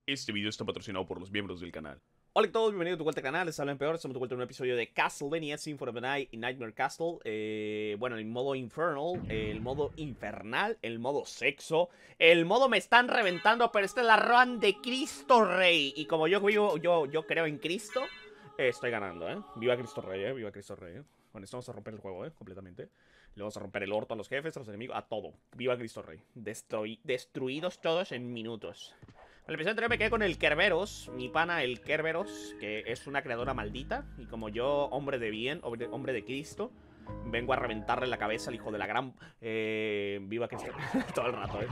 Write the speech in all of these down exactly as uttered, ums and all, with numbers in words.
Este video está patrocinado por los miembros del canal. Hola a todos, bienvenidos a tu vuelta al canal, les habla Empeor, estamos de vuelta en un episodio de Castlevania Symphony of the Night y Nightmare Castle. eh, Bueno, el modo Infernal, el modo Infernal, el modo Sexo, el modo Me están reventando, pero esta es la run de Cristo Rey. Y como yo vivo, yo, yo creo en Cristo, eh, estoy ganando, ¿eh? Viva Cristo Rey, ¿eh? Viva Cristo Rey, ¿eh? Con esto vamos a romper el juego, ¿eh? Completamente. Le vamos a romper el orto a los jefes, a los enemigos, a todo. Viva Cristo Rey. Destrui- destruidos todos en minutos. En el episodio anterior me quedé con el Kerberos, mi pana el Kerberos, que es una creadora maldita. Y como yo, hombre de bien, hombre, hombre de Cristo, vengo a reventarle la cabeza al hijo de la gran... Eh, viva Cristo. Todo el rato, eh.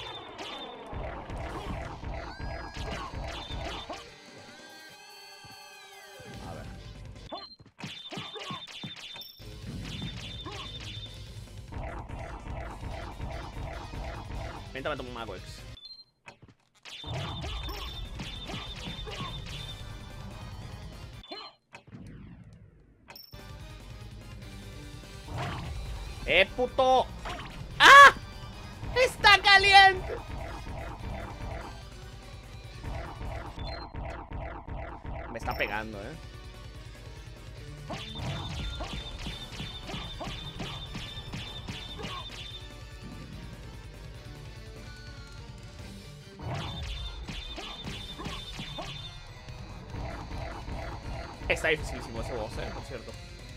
A ver. Vente, me tomo un mago ex. ¡Eh, puto! ¡Ah! ¡Está caliente! Me está pegando, eh. Está dificilísimo ese boss, eh, por cierto.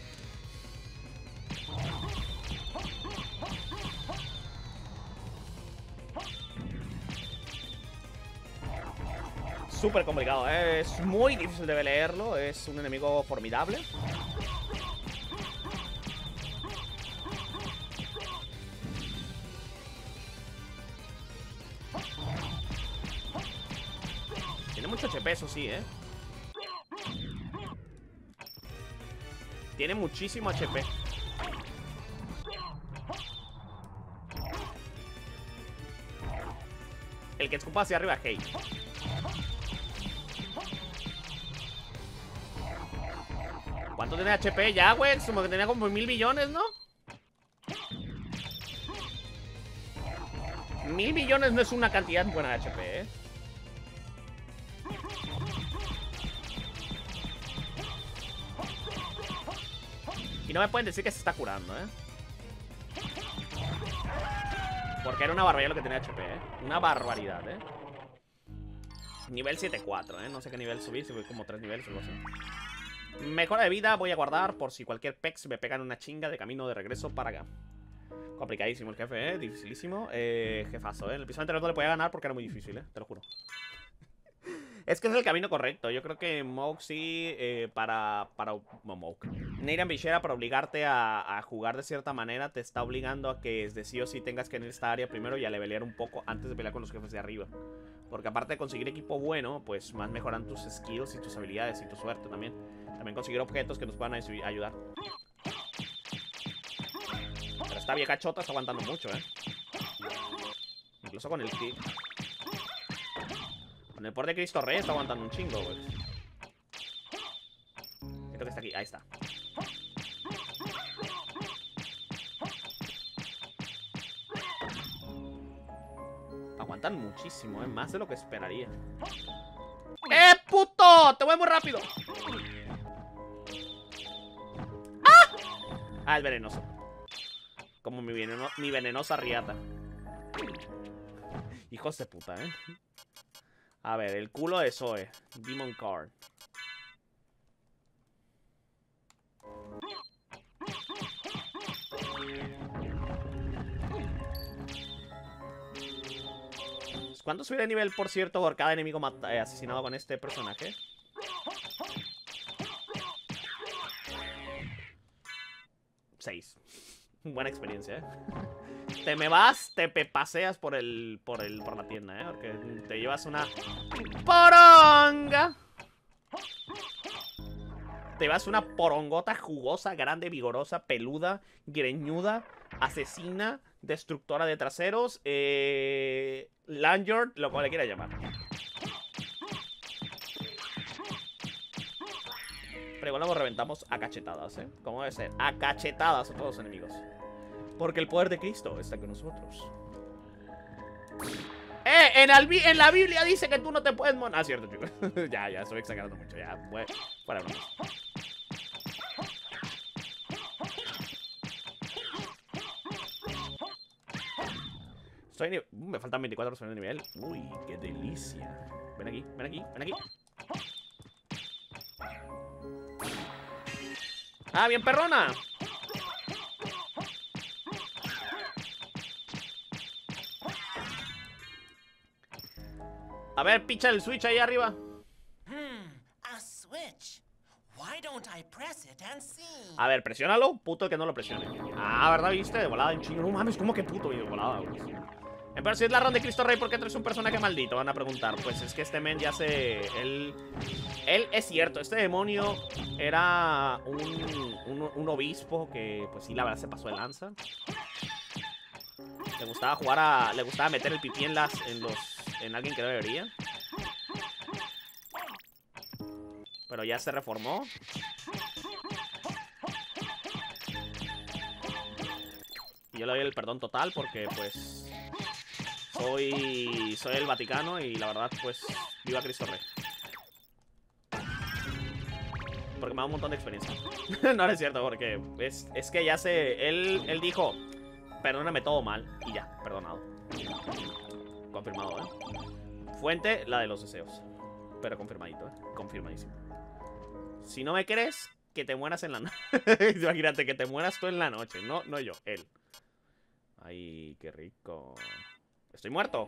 Súper complicado, ¿eh? Es muy difícil de leerlo. Es un enemigo formidable. Tiene mucho H P, eso sí, ¿eh? Tiene muchísimo H P. El que escupa hacia arriba, hey. ¿Cuánto tiene H P ya, güey? Como que tenía como mil millones, ¿no? Mil millones no es una cantidad buena de H P, ¿eh? Y no me pueden decir que se está curando, ¿eh? Porque era una barbaridad lo que tenía H P, ¿eh? Una barbaridad, ¿eh? Nivel siete cuatro, ¿eh? No sé qué nivel subir, subir como tres niveles o algo así. Mejora de vida voy a guardar por si cualquier pex me pegan una chinga de camino de regreso para acá. Complicadísimo el jefe, ¿eh? Dificilísimo. Eh, jefazo, ¿eh? En el episodio anterior no le podía ganar porque era muy difícil, ¿eh? Te lo juro. Es que es el camino correcto. Yo creo que Moke sí, eh, para... para no, Moke. Neiran Bichera, para obligarte a, a jugar de cierta manera, te está obligando a que de sí o sí tengas que ir a esta área primero y a levelear un poco antes de pelear con los jefes de arriba. Porque aparte de conseguir equipo bueno, pues más mejoran tus skills y tus habilidades y tu suerte también. También conseguir objetos que nos puedan ayudar. Pero esta vieja chota está aguantando mucho, ¿eh? Incluso con el kick. Con el poder de Cristo Rey está aguantando un chingo, güey. Creo que está aquí. Ahí está. Aguantan muchísimo, ¿eh? Más de lo que esperaría. ¡Eh, puto! ¡Te voy muy rápido! ¡Ah! Ah, es venenoso. Como mi, veneno, mi venenosa riata. Hijos de puta, ¿eh? A ver, el culo de Zoe. Demon Card. ¿Cuánto subirá de nivel, por cierto, por cada enemigo eh, asesinado con este personaje? Seis. Buena experiencia, ¿eh? Te me vas, te paseas por el, por el, por la tienda, ¿eh? Porque te llevas una poronga. Te llevas una porongota jugosa, grande, vigorosa, peluda, greñuda, asesina, destructora de traseros, eh, Lanyard, lo cual le quiera llamar. Pero igual nos reventamos a cachetadas, ¿eh? Como debe ser, a cachetadas a todos los enemigos. Porque el poder de Cristo está con nosotros. Eh, en, el, en la Biblia dice que tú no te puedes morir. Ah, cierto, chicos. Ya, ya, estoy exagerando mucho. Ya, bueno, fuera de broma. Estoy en, uh, me faltan veinticuatro personas de nivel. Uy, qué delicia. Ven aquí, ven aquí, ven aquí. Ah, bien perrona. A ver, picha el switch ahí arriba. A ver, presiónalo, puto el que no lo presione. Ah, ¿verdad? ¿Viste? De volada, un chingo. No mames, ¿cómo que puto? Y de volada, güey. Pero si es la ronda de Cristo Rey, ¿por qué traes un personaje maldito? Van a preguntar. Pues es que este men ya se... Él... Él es cierto, este demonio era un, un, un obispo que, pues sí, la verdad se pasó de lanza. Le gustaba jugar a... Le gustaba meter el pipí en las... En los... En alguien que no debería. Pero ya se reformó. Y yo le doy el perdón total porque, pues... Soy... Soy el Vaticano y la verdad, pues... Viva Cristo Rey. Porque me da un montón de experiencia. No, no es cierto, porque... Es, es que ya se... Él, él dijo... Perdóname todo mal. Y ya, perdonado. Confirmado, ¿eh? Fuente, la de los deseos. Pero confirmadito, ¿eh? Confirmadísimo. Si no me crees, que te mueras en la noche. Imagínate, que te mueras tú en la noche. No, no yo, él. Ay, qué rico. Estoy muerto.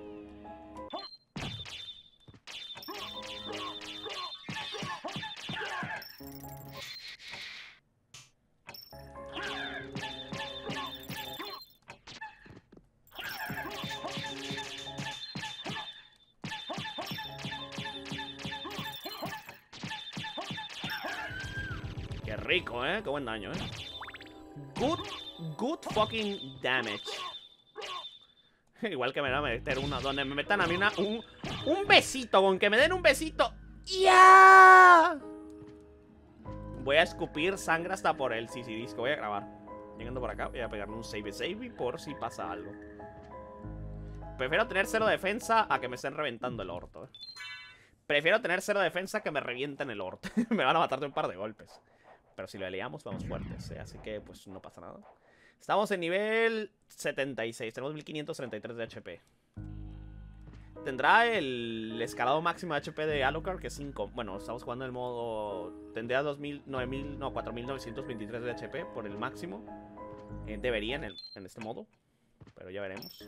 Qué rico, ¿eh? Qué buen daño, ¿eh? Good, good fucking damage. Igual que me van a meter una, donde me metan a mí una, un, un besito, con que me den un besito. ¡Ya! Voy a escupir sangre hasta por el C C disco. Voy a grabar. Llegando por acá, voy a pegarme un save save por si pasa algo. Prefiero tener cero defensa a que me estén reventando el orto, ¿eh? Prefiero tener cero defensa a que me revienten el orto. Me van a matar de un par de golpes. Pero si lo liamos, vamos fuertes, ¿eh? Así que, pues, no pasa nada. Estamos en nivel setenta y seis. Tenemos mil quinientos treinta y tres de H P. Tendrá el escalado máximo de H P de Alucard, que es cinco. Bueno, estamos jugando en el modo... Tendría dos mil, nueve mil, no, cuatro mil novecientos veintitrés de H P por el máximo. Eh, debería en, el, en este modo. Pero ya veremos.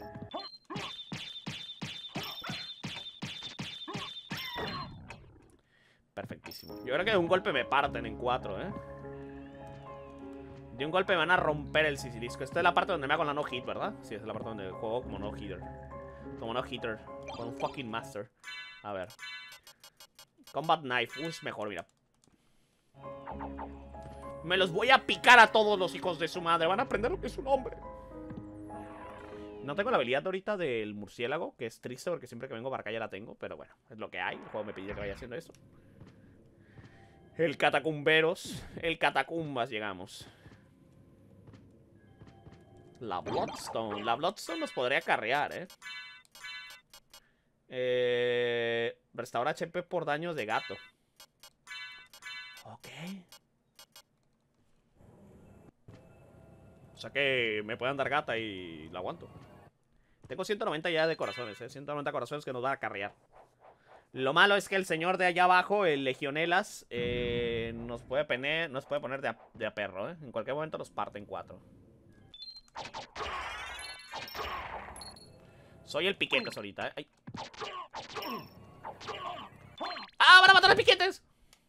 Perfectísimo. Yo creo que de un golpe me parten en cuatro, ¿eh? De un golpe me van a romper el sisilisco. Esta es la parte donde me hago la no-hit, ¿verdad? Sí, esta es la parte donde juego como no-hitter. Como no-hitter. Con un fucking master. A ver. Combat Knife. Uy, es mejor, mira. Me los voy a picar a todos los hijos de su madre. Van a aprender lo que es un hombre. No tengo la habilidad ahorita del murciélago, que es triste porque siempre que vengo para acá ya la tengo. Pero bueno, es lo que hay. El juego me pide que vaya haciendo eso. El catacumberos. El catacumbas llegamos. La Bloodstone. La Bloodstone nos podría carrear, ¿eh? Eh... Restaura H P por daños de gato. Ok. O sea que me pueden dar gata y la aguanto. Tengo ciento noventa ya de corazones, ¿eh? ciento noventa corazones que nos van a carrear. Lo malo es que el señor de allá abajo, el Legionelas, eh, nos puede poner, nos puede poner de a, de a perro, ¿eh? En cualquier momento nos parte en cuatro. Soy el piquetes ahorita, ¿eh? Ay. ¡Ah, van a matar a piquetes!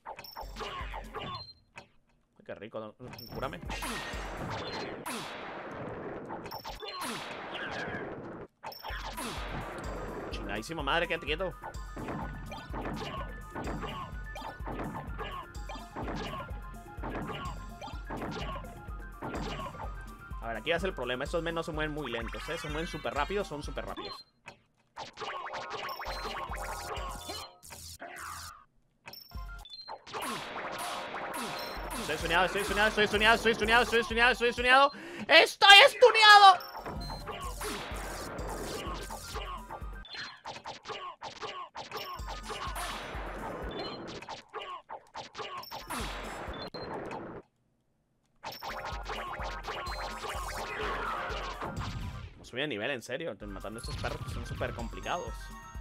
Ay, qué rico, ¿no? Cúrame. Chingadísima madre, quédate quieto. A ver, aquí va a ser el problema. Estos men no se mueven muy lentos, ¿eh? Se mueven súper rápidos, son súper rápidos. Estoy estuneado, estoy estuneado, estoy estuneado, estoy estuneado, estoy estuneado, estoy estuneado. ¡Estoy estuneado! subí de nivel, en serio. Matando a estos perros que son súper complicados.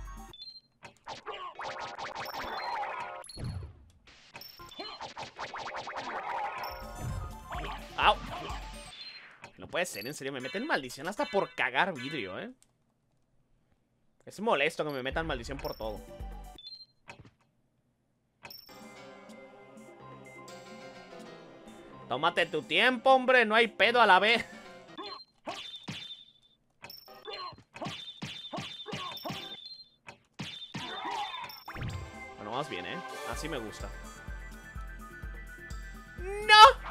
¡Au! No puede ser, en serio. Me meten maldición hasta por cagar vidrio, ¿eh? Es molesto que me metan maldición por todo. Tómate tu tiempo, hombre. No hay pedo a la vez. Bueno, vamos bien, ¿eh? Así me gusta. ¡No!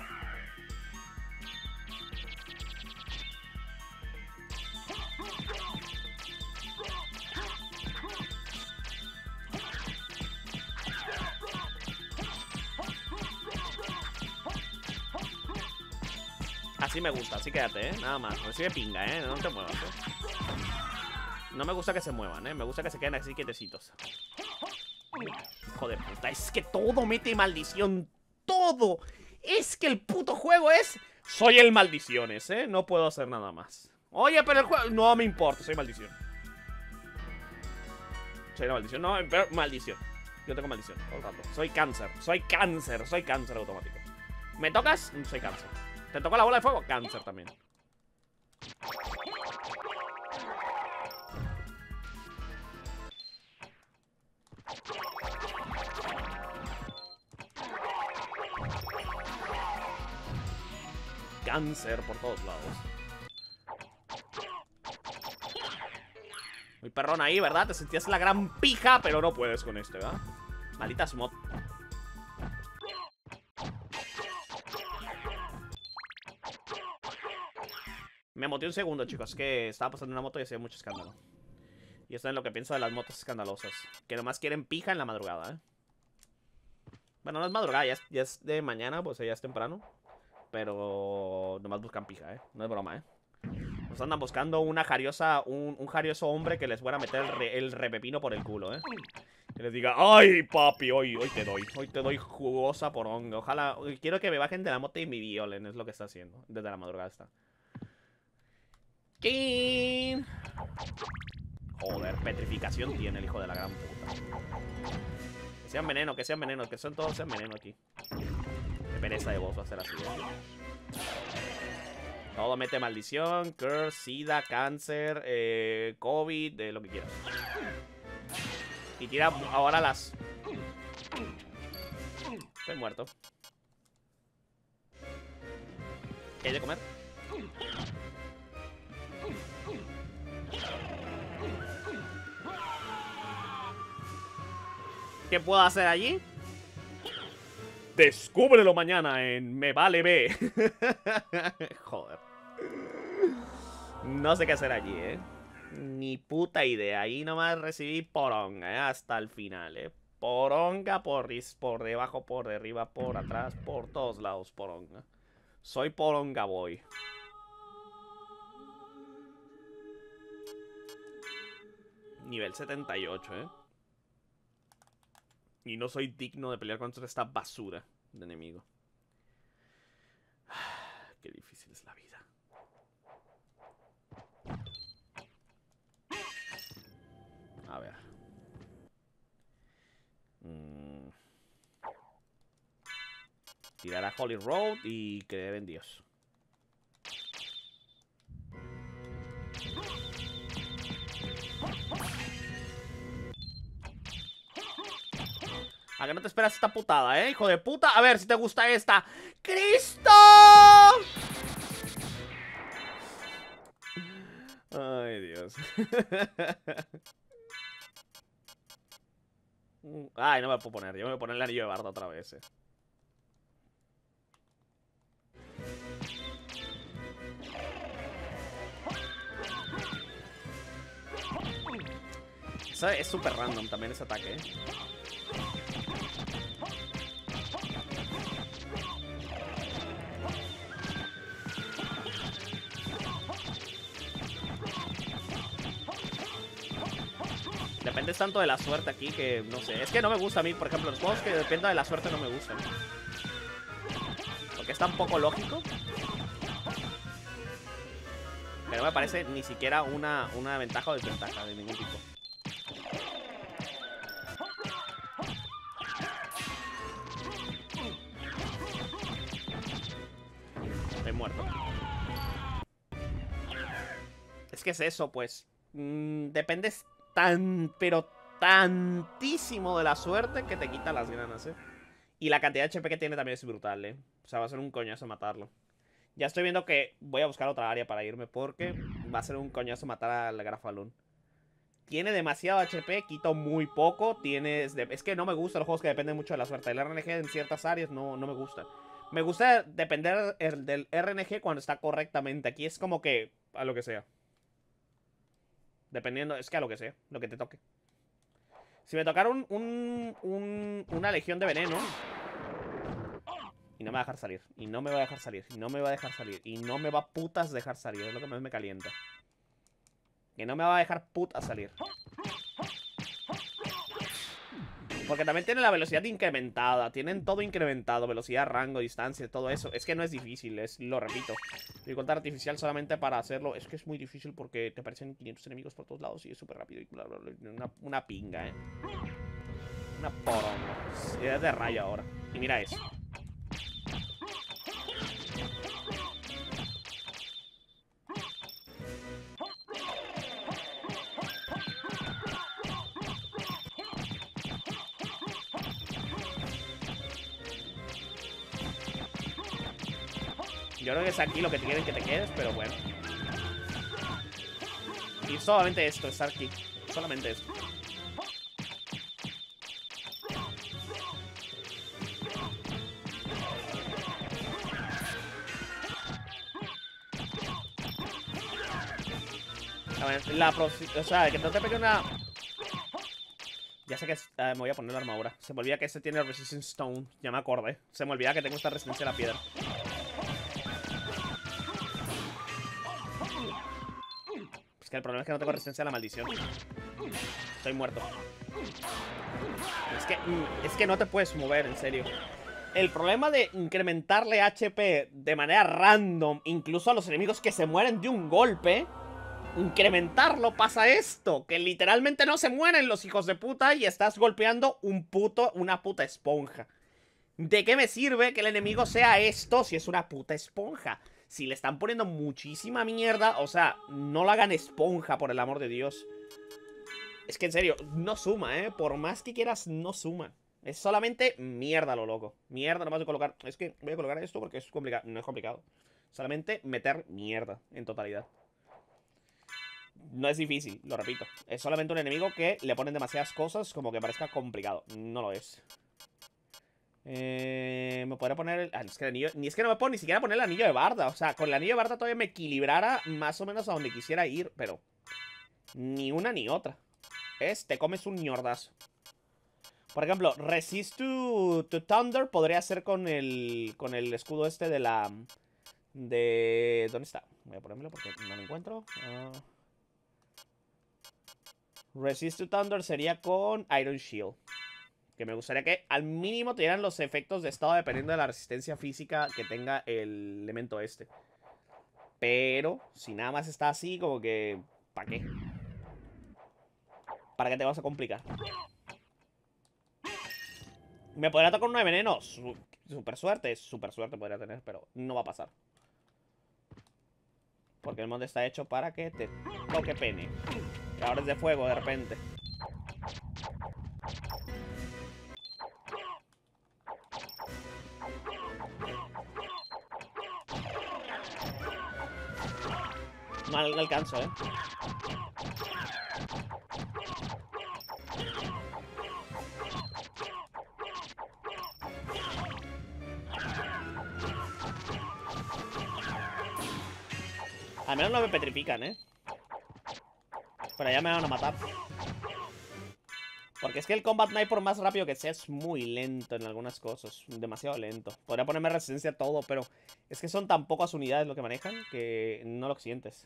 Así me gusta, así quédate, ¿eh? Nada más, recibe pinga, ¿eh? No te muevas, ¿eh? No me gusta que se muevan, ¿eh? Me gusta que se queden así quietecitos. Hijo de puta, es que todo mete maldición. Todo. Es que el puto juego es... Soy el maldiciones, ¿eh? No puedo hacer nada más. Oye, pero el juego... No me importa, soy maldición. Soy la maldición, no, pero maldición. Yo tengo maldición, todo el rato. Soy cáncer, soy cáncer, soy cáncer automático. ¿Me tocas? Soy cáncer. ¿Te tocó la bola de fuego? Cáncer también. Cáncer por todos lados. Muy perrón ahí, ¿verdad? Te sentías la gran pija, pero no puedes con este, ¿verdad? Malditas mod. Me moté un segundo, chicos, que estaba pasando una moto y hacía mucho escándalo. Y esto es lo que pienso de las motos escandalosas. Que nomás quieren pija en la madrugada, ¿eh? Bueno, no es madrugada, ya es, ya es de mañana, pues ya es temprano. Pero nomás buscan pija, ¿eh? No es broma, ¿eh? Nos andan buscando una jariosa, un, un jarioso hombre que les fuera a meter el, re, el repepino por el culo, ¿eh? Que les diga, ¡ay, papi! Hoy, hoy te doy, hoy te doy jugosa poronga. Ojalá, quiero que me bajen de la moto y me violen, es lo que está haciendo. Desde la madrugada está. ¡Chin! Joder, petrificación tiene el hijo de la gran puta. Que sean veneno, que sean veneno, que son todos sean veneno aquí. Qué pereza de vos va a ser así, ¿eh? Todo mete maldición, curse, sida, cáncer, eh, COVID, eh, lo que quieras. Y tira ahora las... Estoy muerto. ¿Qué hay de comer? ¿Qué puedo hacer allí? Descúbrelo mañana en Me Vale B. Joder. No sé qué hacer allí, ¿eh? Ni puta idea. Ahí nomás recibí poronga, ¿eh? Hasta el final, ¿eh? Poronga por, por debajo, por arriba, por atrás, por todos lados, poronga. Soy poronga boy. Nivel setenta y ocho, ¿eh? Y no soy digno de pelear contra esta basura de enemigo. Qué difícil es la vida. A ver. Mm. Tirar a Holy Road y creer en Dios. ¿A que no te esperas esta putada, eh? Hijo de puta. A ver si te gusta esta. ¡Cristo! Ay, Dios. Ay, no me puedo poner. Yo me voy a poner el anillo de barda otra vez, eh. Eso es súper random también ese ataque, eh. Depende tanto de la suerte aquí que, no sé, es que no me gusta a mí, por ejemplo, los juegos que dependan de la suerte no me gustan. Porque es tan poco lógico. Que no me parece ni siquiera una, una ventaja o desventaja de ningún tipo. Estoy muerto. Es que es eso, pues. Mm, dependes tan, pero tantísimo de la suerte que te quita las ganas, ¿eh? Y la cantidad de H P que tiene también es brutal, ¿eh? O sea, va a ser un coñazo matarlo. Ya estoy viendo que voy a buscar otra área para irme porque va a ser un coñazo matar al Grafalón. Tiene demasiado H P, quito muy poco. Tienes de... Es que no me gustan los juegos que dependen mucho de la suerte. El R N G en ciertas áreas no, no me gusta. Me gusta depender del R N G cuando está correctamente. Aquí es como que a lo que sea. Dependiendo, es que a lo que sea, lo que te toque. Si me tocara un, un, un, una legión de veneno... Y no me va a dejar salir. Y no me va a dejar salir. Y no me va a dejar salir. Y no me va a putas dejar salir. Es lo que más me calienta. Que no me va a dejar putas salir. Porque también tiene la velocidad incrementada. Tienen todo incrementado. Velocidad, rango, distancia, todo eso. Es que no es difícil. Es, lo repito. Dificultad artificial solamente para hacerlo. Es que es muy difícil porque te aparecen quinientos enemigos por todos lados. Y es súper rápido. Y bla, bla, bla. Una, una pinga, eh. Una poronga. Es de rayo ahora. Y mira eso. Yo creo que es aquí lo que te quieren que te quedes, pero bueno. Y solamente esto, estar aquí. Solamente esto. A ver, la o sea, que no te pegue una... Ya sé que es... uh, me voy a poner la armadura. Se me olvida que este tiene Resistance Stone. Ya me acordé. Se me olvida que tengo esta resistencia a la piedra. Es que el problema es que no tengo resistencia a la maldición. Estoy muerto. Es que, es que no te puedes mover, en serio. El problema de incrementarle H P de manera random, incluso a los enemigos que se mueren de un golpe, incrementarlo pasa esto, que literalmente no se mueren los hijos de puta y estás golpeando un puto, una puta esponja. ¿De qué me sirve que el enemigo sea esto si es una puta esponja? Si le están poniendo muchísima mierda, o sea, no la hagan esponja, por el amor de Dios. Es que en serio, no suma, ¿eh? Por más que quieras, no suma. Es solamente mierda lo loco. Mierda, nomás de colocar... Es que voy a colocar esto porque es complicado. No es complicado. Solamente meter mierda en totalidad. No es difícil, lo repito. Es solamente un enemigo que le ponen demasiadas cosas como que parezca complicado. No lo es. Eh, me podría poner el... Ah, es que el anillo... Ni es que no me puedo ni siquiera poner el anillo de Barda. O sea, con el anillo de Barda todavía me equilibrara más o menos a donde quisiera ir. Pero ni una ni otra. Es, te comes un ñordazo. Por ejemplo, Resist to, to Thunder podría ser con el, con el escudo este de la... De... ¿Dónde está? Voy a ponérmelo porque no lo encuentro. Uh... Resist to Thunder sería con Iron Shield. Que me gustaría que al mínimo te dieran los efectos de estado dependiendo de la resistencia física que tenga el elemento este. Pero, si nada más está así, como que... ¿Para qué? ¿Para qué te vas a complicar? ¿Me podría tocar uno de veneno? Su super suerte, super suerte podría tener, pero no va a pasar. Porque el mod está hecho para que te toque pene. Que ahora es de fuego de repente. No, no alcanzo, eh. Al menos no me petrifican, ¿eh? Pero ya me van a matar. Porque es que el Combat Knife, por más rápido que sea, es muy lento en algunas cosas. Demasiado lento. Podría ponerme resistencia a todo, pero es que son tan pocas unidades lo que manejan que no lo sientes.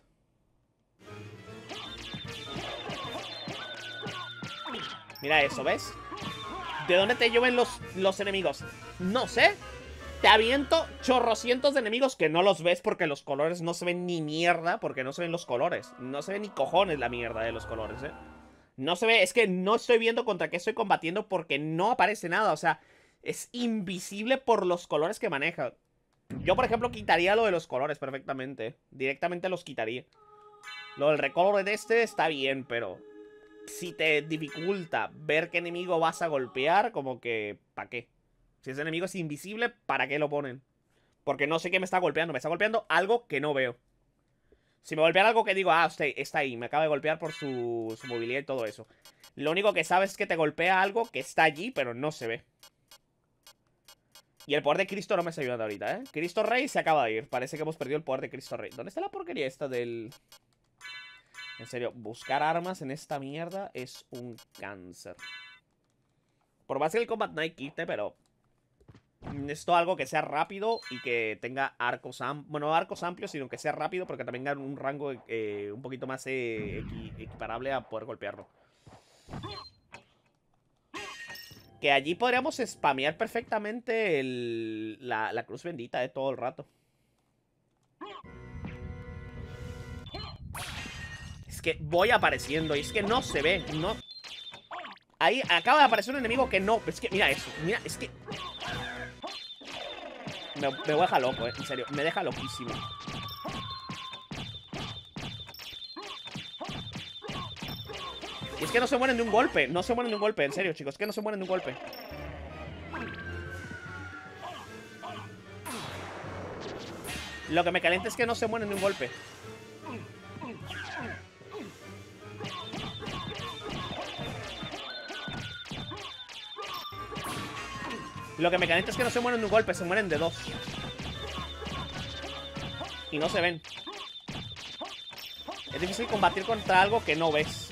Mira eso, ¿ves? ¿De dónde te llueven los, los enemigos? No sé. te aviento chorrocientos de enemigos que no los ves porque los colores no se ven ni mierda, porque no se ven los colores. No se ven ni cojones la mierda de los colores, ¿eh? No se ve, es que no estoy viendo contra qué estoy combatiendo porque no aparece nada, o sea, es invisible por los colores que maneja. Yo, por ejemplo, quitaría lo de los colores perfectamente. Directamente los quitaría. Lo del recolor de este está bien, pero si te dificulta ver qué enemigo vas a golpear, como que, ¿para qué? Si ese enemigo es invisible, ¿para qué lo ponen? Porque no sé qué me está golpeando. Me está golpeando algo que no veo. Si me golpeara algo que digo, ah, usted está ahí, me acaba de golpear por su, su movilidad y todo eso. Lo único que sabes es que te golpea algo que está allí, pero no se ve. Y el poder de Cristo no me está ayudando ahorita, ¿eh? Cristo Rey se acaba de ir. Parece que hemos perdido el poder de Cristo Rey. ¿Dónde está la porquería esta del...? En serio, buscar armas en esta mierda es un cáncer. Por más que el Combat Knight quite, pero... Necesito algo que sea rápido y que tenga arcos amplios. Bueno, no arcos amplios, sino que sea rápido porque también tenga un rango eh, un poquito más eh, equi equiparable a poder golpearlo. Que allí podríamos spamear perfectamente el, la, la cruz bendita de todo el rato. Es que voy apareciendo y es que no se ve, no. Ahí acaba de aparecer un enemigo que no. Es que mira eso, mira, es que... Me, me voy a dejar loco, eh, en serio, me deja loquísimo. Y es que no se mueren de un golpe, no se mueren de un golpe, en serio, chicos, es que no se mueren de un golpe. Lo que me calienta es que no se mueren de un golpe. Lo que me calienta es que no se mueren de un golpe, se mueren de dos. Y no se ven. Es difícil combatir contra algo que no ves.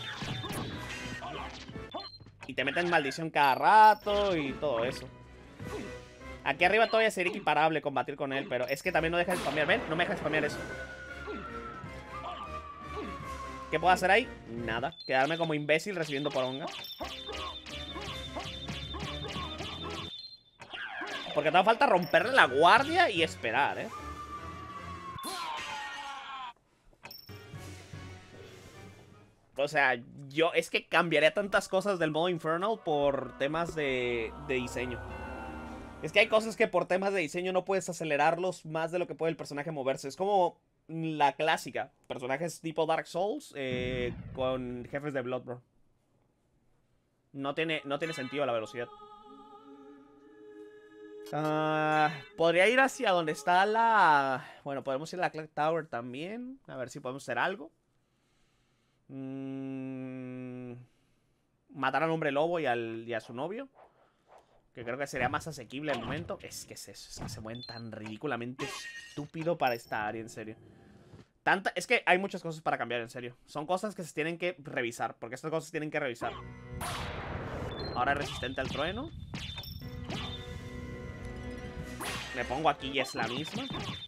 Y te meten maldición cada rato y todo eso. Aquí arriba todavía sería equiparable combatir con él, pero es que también no deja de spamear. ¿Ven? No me deja de spamear eso. ¿Qué puedo hacer ahí? Nada. Quedarme como imbécil recibiendo poronga. Porque te falta romperle la guardia y esperar, ¿eh? O sea, yo es que cambiaría tantas cosas del modo Infernal por temas de, de diseño. Es que hay cosas que por temas de diseño no puedes acelerarlos más de lo que puede el personaje moverse. Es como la clásica. Personajes tipo Dark Souls eh, con jefes de Bloodborne. No tiene, no tiene sentido la velocidad. Uh, podría ir hacia donde está la... Bueno, podemos ir a la Clock Tower también. A ver si podemos hacer algo. Mm... Matar al hombre lobo y, al, y a su novio. Que creo que sería más asequible al momento. Es que es eso, es que se mueven tan ridículamente estúpido para esta área, en serio. Tanta, es que hay muchas cosas para cambiar, en serio. Son cosas que se tienen que revisar, porque estas cosas se tienen que revisar. Ahora es resistente al trueno. Me pongo aquí y es la misma.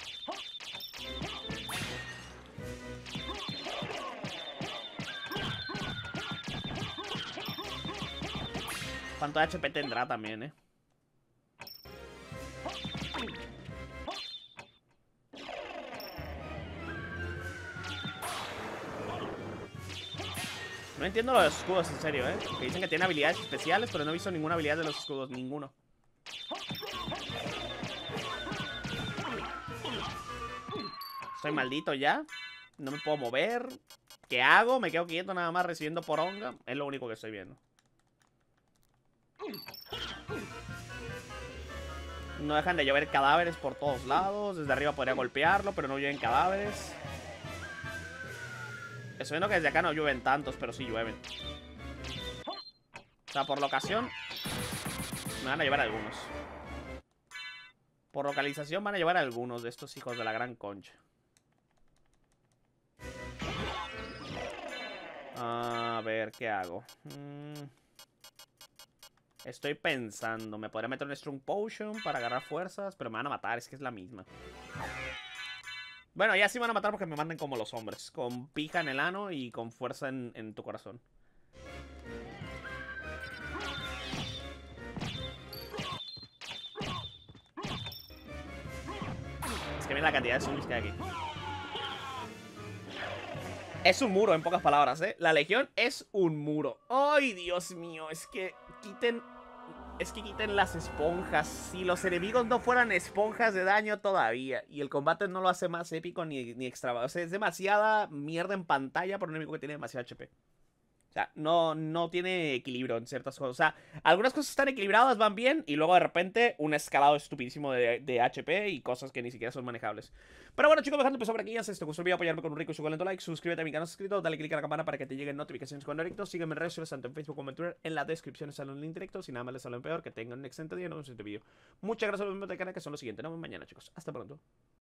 ¿Cuánto H P tendrá también, eh? No entiendo lo de los escudos, en serio, eh. Que dicen que tiene habilidades especiales, pero no he visto ninguna habilidad de los escudos, ninguno. Estoy maldito ya. No me puedo mover. ¿Qué hago? Me quedo quieto nada más recibiendo poronga. Es lo único que estoy viendo. No dejan de llover cadáveres por todos lados. Desde arriba podría golpearlo, pero no llueven cadáveres. Estoy viendo que desde acá no llueven tantos, pero sí llueven. O sea, por locación me van a llevar algunos. Por localización van a llevar algunos de estos hijos de la gran concha. A ver, ¿qué hago? Mm. Estoy pensando, me podría meter un Strong Potion para agarrar fuerzas, pero me van a matar, es que es la misma. Bueno, ya sí me van a matar porque me manden como los hombres, con pija en el ano y con fuerza en, en tu corazón. Miren la cantidad de zombies que hay aquí. Es un muro, en pocas palabras, ¿eh? La legión es un muro. ¡Ay, Dios mío! Es que quiten... Es que quiten las esponjas. Si los enemigos no fueran esponjas de daño todavía. Y el combate no lo hace más épico ni, ni extravagante. O sea, es demasiada mierda en pantalla por un enemigo que tiene demasiado H P. O sea, no, no tiene equilibrio en ciertas cosas. O sea, algunas cosas están equilibradas, van bien, y luego de repente un escalado estupidísimo de, de H P y cosas que ni siquiera son manejables. Pero bueno, chicos, dejando empezar por aquí. Ya sabes, si te gustó el video, apoyarme con un rico y suculento like. Suscríbete a mi canal suscrito, dale click a la campana para que te lleguen notificaciones cuando directo. Sígueme en redes sociales, tanto en Facebook como en Twitter. En la descripción está el link directo. Si nada más les sale peor, que tengan un excelente día. Nos vemos en este video. Muchas gracias por ver el canal, que son los siguientes. Nos vemos mañana, chicos. Hasta pronto.